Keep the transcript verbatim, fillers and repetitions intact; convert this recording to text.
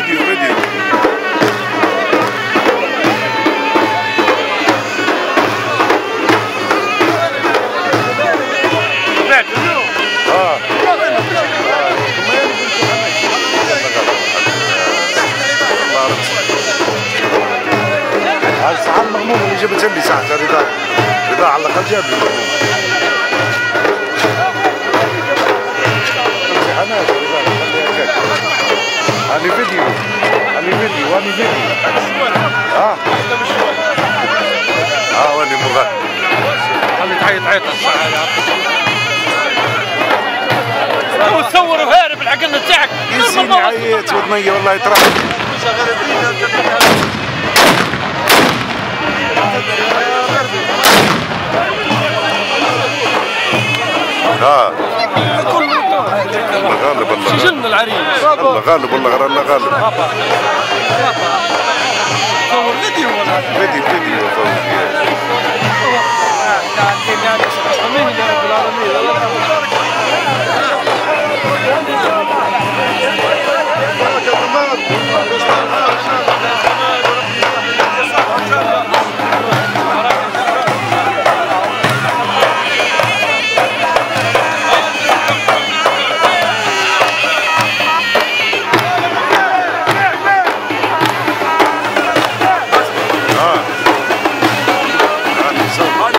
فيديو فيديو. اه هذا ساعة المغموم اللي جابتها لي ساعة رضا رضا على الأقل جاب لي المغموم. امتحانات رضا خليها هكاك. هاني فيديو هاني فيديو هاني فيديو. اه اه واني مغني. خلي تعيط عيط الساعة وتصور وهارب العقل تاعك. يسيني عيط ودنيا والله يطرح. اه الله غالب الله سجن العريس الله غالب الله غير الله غالب. بابا بابا صور فيديو ولا فيديو فيديو